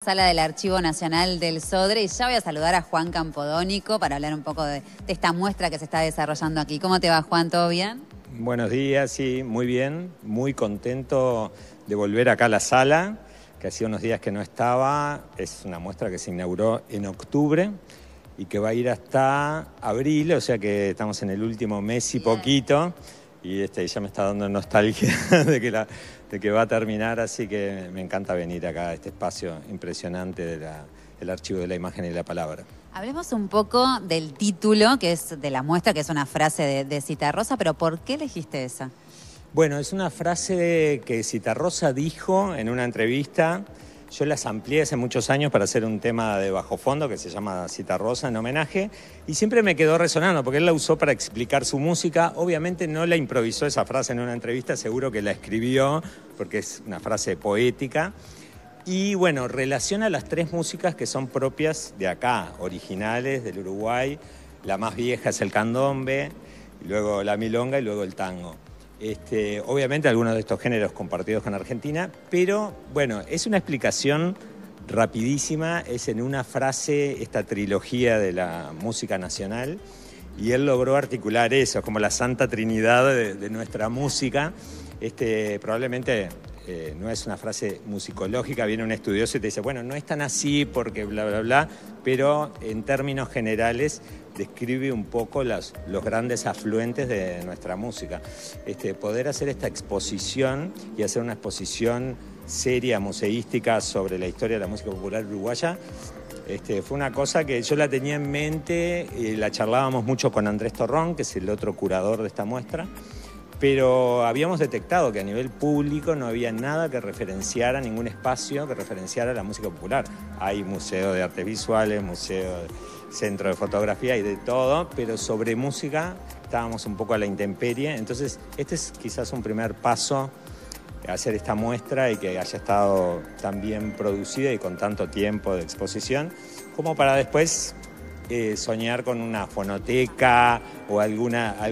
sala del Archivo Nacional del Sodre, y ya voy a saludar a Juan Campodónico para hablar un poco de esta muestra que se está desarrollando aquí. ¿Cómo te va, Juan? ¿Todo bien? Buenos días, sí, muy bien, muy contento de volver acá a la sala, que hacía unos días que no estaba. Es una muestra que se inauguró en octubre y que va a ir hasta abril, o sea que estamos en el último mes y poquito, y ya me está dando nostalgia de que va a terminar, así que me encanta venir acá a este espacio impresionante del Archivo de la Imagen y la Palabra. Hablemos un poco del título, que es de la muestra, que es una frase de Citarrosa, pero ¿por qué elegiste esa? Bueno, es una frase que Citarrosa dijo en una entrevista. Yo las amplié hace muchos años para hacer un tema de bajo fondo que se llama Citarrosa en homenaje, y siempre me quedó resonando porque él la usó para explicar su música. Obviamente no la improvisó esa frase en una entrevista, seguro que la escribió porque es una frase poética. Y bueno, relaciona las tres músicas que son propias de acá, originales del Uruguay. La más vieja es el candombe, y luego la milonga y luego el tango. Obviamente algunos de estos géneros compartidos con Argentina, pero bueno, es una explicación rapidísima, es en una frase esta trilogía de la música nacional, y él logró articular eso, como la Santa Trinidad de nuestra música. Probablemente no es una frase musicológica, viene un estudioso y te dice, bueno, no es tan así porque bla, bla, bla, pero en términos generales describe un poco los grandes afluentes de nuestra música. Poder hacer esta exposición y hacer una exposición seria, museística sobre la historia de la música popular uruguaya, fue una cosa que yo la tenía en mente, la charlábamos mucho con Andrés Torrón, que es el otro curador de esta muestra, pero habíamos detectado que a nivel público no había nada que referenciara, ningún espacio que referenciara la música popular. Hay museo de artes visuales, museo, centro de fotografía y de todo, pero sobre música estábamos un poco a la intemperie. Entonces, este es quizás un primer paso a hacer esta muestra y que haya estado tan bien producida y con tanto tiempo de exposición, como para después soñar con una fonoteca o algún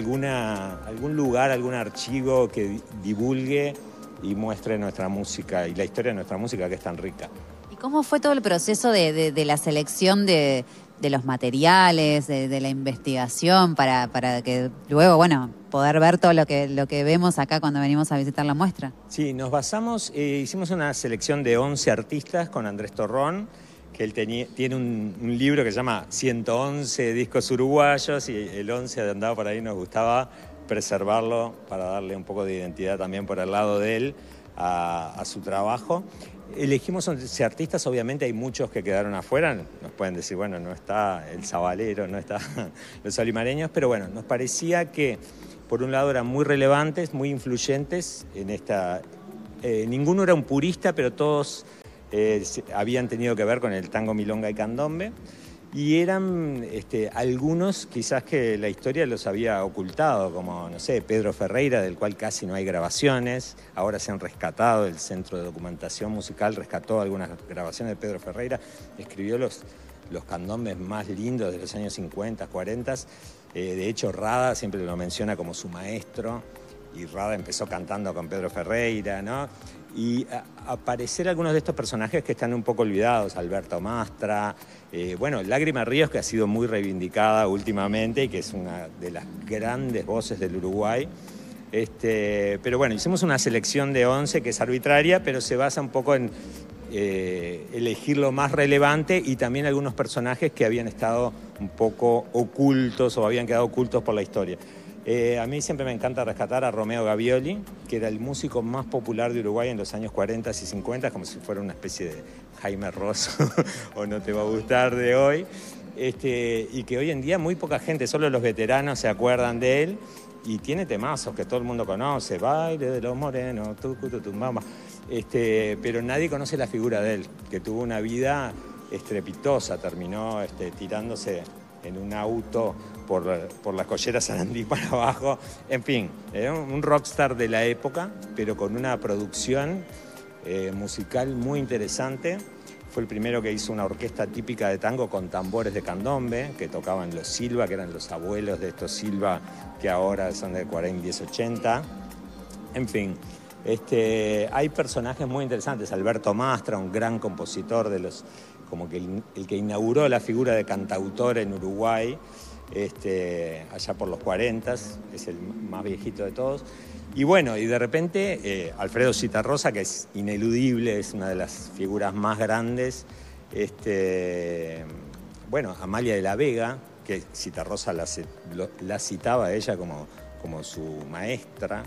lugar, algún archivo que divulgue y muestre nuestra música y la historia de nuestra música, que es tan rica. ¿Y cómo fue todo el proceso de la selección de los materiales, de la investigación, para que luego, bueno, poder ver todo lo que vemos acá cuando venimos a visitar la muestra? Sí, nos basamos, hicimos una selección de 11 artistas con Andrés Torrón, que él tiene un libro que se llama 111 discos uruguayos, y el 11 andaba por ahí, nos gustaba preservarlo para darle un poco de identidad también por el lado de él a su trabajo. Elegimos 11 artistas, obviamente hay muchos que quedaron afuera, nos pueden decir, bueno, no está el Sabalero, no está los olimareños, pero bueno, nos parecía que por un lado eran muy relevantes, muy influyentes en esta... ninguno era un purista, pero todos habían tenido que ver con el tango, milonga y candombe, y eran algunos quizás que la historia los había ocultado, como, no sé, Pedro Ferreira, del cual casi no hay grabaciones. Ahora se han rescatado, el Centro de Documentación Musical rescató algunas grabaciones de Pedro Ferreira, escribió los candombes más lindos de los años 50, 40. De hecho, Rada siempre lo menciona como su maestro, y Rada empezó cantando con Pedro Ferreira, ¿no? Y aparecer algunos de estos personajes que están un poco olvidados, Alberto Mastra, bueno, Lágrima Ríos, que ha sido muy reivindicada últimamente y que es una de las grandes voces del Uruguay. Pero bueno, hicimos una selección de 11 que es arbitraria, pero se basa un poco en elegir lo más relevante, y también algunos personajes que habían estado un poco ocultos o habían quedado ocultos por la historia. A mí siempre me encanta rescatar a Romeo Gavioli, que era el músico más popular de Uruguay en los años 40 y 50, como si fuera una especie de Jaime Ross o No te va a gustar de hoy, y que hoy en día muy poca gente, solo los veteranos se acuerdan de él, y tiene temazos que todo el mundo conoce, Baile de los Morenos, Tucututumbamba, pero nadie conoce la figura de él, que tuvo una vida estrepitosa, terminó tirándose en un auto por la collera Sarandí para abajo. En fin, un rockstar de la época, pero con una producción musical muy interesante. Fue el primero que hizo una orquesta típica de tango con tambores de candombe, que tocaban los Silva, que eran los abuelos de estos Silva, que ahora son de 40, 10, 80. En fin, Hay personajes muy interesantes. Alberto Mastra, un gran compositor, como que el que inauguró la figura de cantautor en Uruguay, allá por los 40, es el más viejito de todos. Y bueno, y de repente Alfredo Zitarrosa, que es ineludible, es una de las figuras más grandes. Bueno, Amalia de la Vega, que Zitarrosa la citaba a ella como su maestra.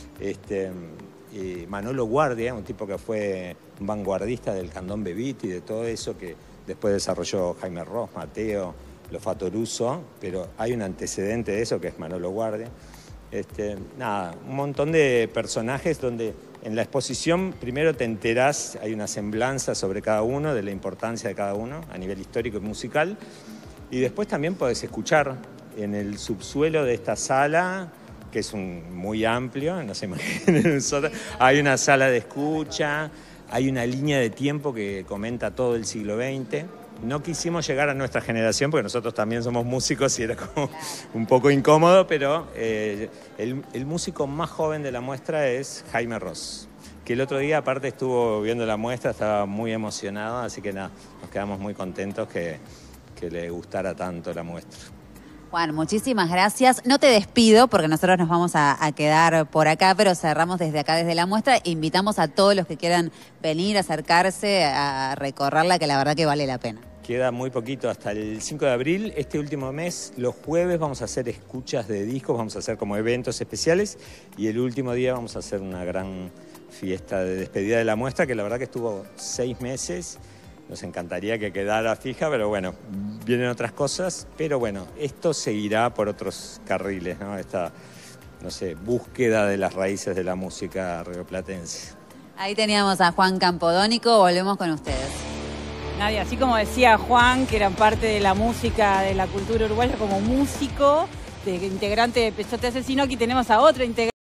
Manolo Guardia, un tipo que fue un vanguardista del candombe beat y de todo eso, que después desarrolló Jaime Ross, Mateo, Los Fatoruso, pero hay un antecedente de eso que es Manolo Guardia. Nada, un montón de personajes donde en la exposición primero te enterás, hay una semblanza sobre cada uno, de la importancia de cada uno a nivel histórico y musical, y después también podés escuchar en el subsuelo de esta sala, que es muy amplio, no se imaginen nosotros, hay una sala de escucha, hay una línea de tiempo que comenta todo el siglo XX. No quisimos llegar a nuestra generación porque nosotros también somos músicos y era como un poco incómodo, pero el músico más joven de la muestra es Jaime Ross, que el otro día aparte estuvo viendo la muestra, estaba muy emocionado, así que nada, nos quedamos muy contentos que le gustara tanto la muestra. Juan, muchísimas gracias. No te despido porque nosotros nos vamos a quedar por acá, pero cerramos desde acá, desde la muestra. Invitamos a todos los que quieran venir, acercarse, a recorrerla, que la verdad que vale la pena. Queda muy poquito, hasta el 5 de abril. Este último mes, los jueves, vamos a hacer escuchas de discos, vamos a hacer como eventos especiales y el último día vamos a hacer una gran fiesta de despedida de la muestra, que la verdad que estuvo 6 meses. Nos encantaría que quedara fija, pero bueno, vienen otras cosas. Pero bueno, esto seguirá por otros carriles, ¿no? Esta, no sé, búsqueda de las raíces de la música rioplatense. Ahí teníamos a Juan Campodónico, volvemos con ustedes. Nadia, así como decía Juan, que eran parte de la música, de la cultura uruguaya como músico, de integrante de Peyote Asesino, aquí tenemos a otro integrante.